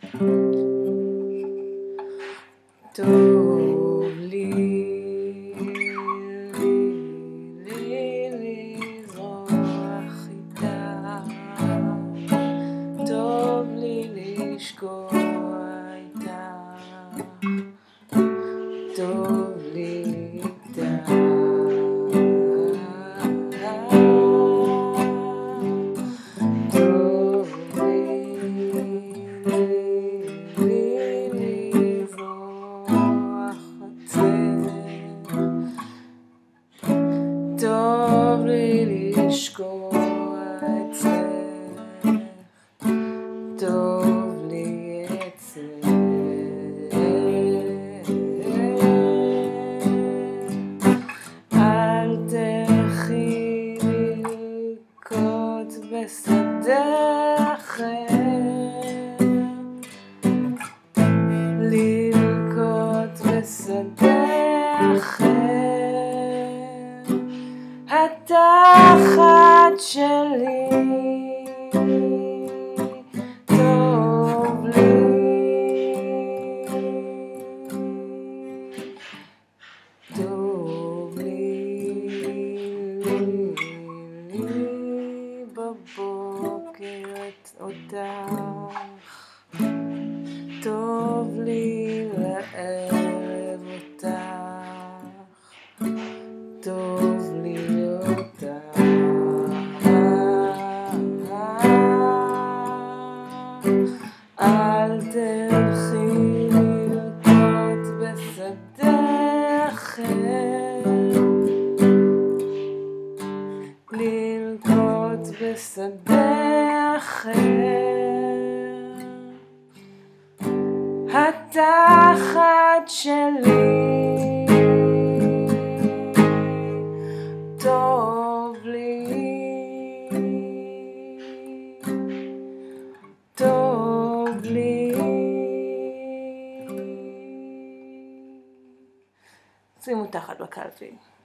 טוב לי לזרוח איתה, טוב לי לשקוע איתה, טוב לי איתה, טוב לי לזרוח אצלך, טוב לי לשקוע אצלך, טוב לי אצלך. אל תלכי ללקות בשדה אחר, ללקות בשדה אחר, התחת שלי טוב לי בבוקר אותך, טוב לי לערב אותך, טוב לי אותך. אל תלכי ללקות בשדה אחר, ללקות בשדה אחר, התחת שלי טוב לי, טוב לי. שימו תחת בקלפי.